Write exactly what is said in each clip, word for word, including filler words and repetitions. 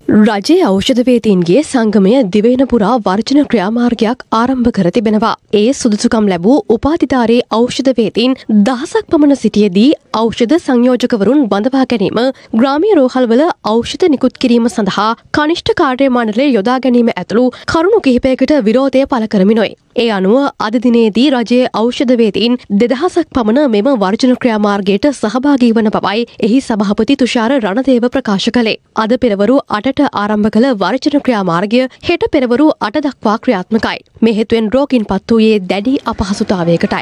රජයේ ඖෂධ වේදීන්ගේ සංගමය දිවයින පුරා වර්ජන ක්‍රියාමාර්ගයක් ආරම්භ කර තිබෙනවා. ඒ සුදුසුකම් ලැබූ උපාධිධාරී ඖෂධ වේදීන් දහසක් පමණ සිටියේදී ඖෂධ සංයෝජකවරුන් බඳවා ගැනීම, ග්‍රාමීය රෝහල්වල ඖෂධ නිකුත් කිරීම සඳහා කනිෂ්ඨ කාර්ය මණ්ඩලය යොදා ගැනීම ඇතුළු කරුණු කිහිපයකට විරෝධය පළ කරමිනුයි. ඒ අනුව අද දිනේදී රජයේ ඖෂධ වේදීන් දෙදහසක් පමණ මෙම වර්ජන ක්‍රියාමාර්ගයට සහභාගී වන බවයි එහි සභාපති තුෂාර රණදේව ප්‍රකාශ කළේ. අද පෙරවරු අටට ආරම්භ කළ වර්ජන ක්‍රියාමාර්ගය හෙට පෙරවරු අට දක්වා ක්‍රියාත්මකයි. මේ හේතුවෙන් රෝගීන් පත් වූයේ දැඩි අපහසුතාවයකටයි.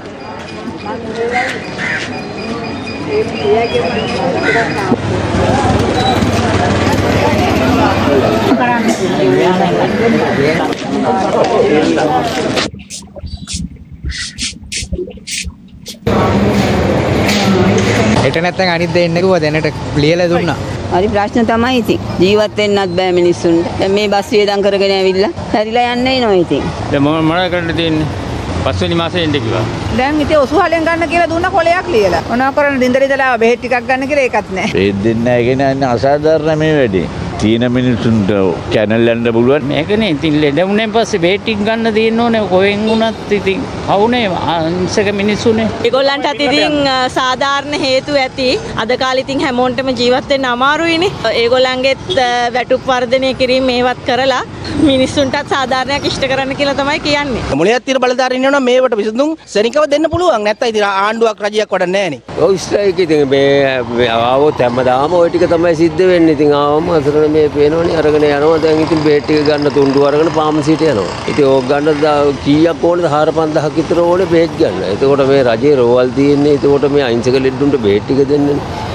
එට නැත්නම් අනිත් දෙන්න කිව්වා දැනට ලියලා දුන්නා. හරි ප්‍රශ්න තමයි ඉතින්. ජීවත් වෙන්නත් බෑ මිනිස්සුන්ට. දැන් මේ බස් වියදම් කරගෙන ඇවිල්ලා හැරිලා යන්නේ නෝ ඉතින්. දැන් මොනවද කරන්න තියෙන්නේ? පස්වෙනි මාසේ එන්න කිව්වා. දැන් ඉතින් ඔසුහලෙන් ගන්න කියලා දුන්න කොලයක් ලියලා. මොනවා කරන්න දින්දර ඉඳලා බෙහෙත් ටිකක් ගන්න කියලා ඒකත් නැහැ. බෙහෙත් දෙන්න නැහැ කියන අසාධාරණ මේ වැඩේ. තීන මිනිසුන්ට කැනල් යන්න පුළුවන්. මේකනේ ඉතින් ලෙඩ වුණෙන් පස්සේ බෙහෙත් ටික ගන්න දෙන්න ඕනේ. කොහෙන් වුණත් ඉතින් අවුනේ අංශක මිනිස්සුනේ. ඒගොල්ලන්ටත් ඉතින් සාධාරණ හේතු ඇති. අද කාලේ ඉතින් හැමෝන්ටම ජීවත් වෙන්න අමාරුයිනේ. ඒගොල්ලන්ගෙත් වැටුප් වර්ධනය කිරීම මේවත් කරලා මිනිස්සුන්ටත් සාධාරණයක් ඉෂ්ට කරන්න කියලා තමයි කියන්නේ. මොලයක් తీර බලධාරීන් වෙනවා මේවට විසඳුම් සෙනිකව දෙන්න පුළුවන්. නැත්තම් ඉතින් ආණ්ඩුවක් රජයක් වඩ නැහැ නේ. ඔව් ස්ට්‍රයික් ඉතින් මේ ආවොත් හැමදාම ওই ටික තමයි සිද්ධ වෙන්නේ. ඉතින් ආවම අසරණ මේ පේනවනේ අරගෙන යනවා. දැන් ඉතින් බේට් ටික ගන්න තුන්ඩු අරගෙන ෆාමසියට යනවා. ඉතින් ඕක ගන්න කීයක් ඕනද? හාර පන්දහක් විතර ඕනේ බේට් ගන්න. එතකොට මේ රජේ රෝවල් තියෙන්නේ. එතකොට මේ අහිංසක ලෙඩුන්ට බේට් ටික දෙන්නේ.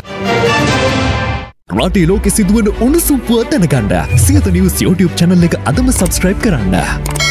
රටේ ලෝකෙ සිදුවන උණුසුම් පුවත් දැනගන්න සියත නිවුස් YouTube channel එක අදම subscribe කරන්න.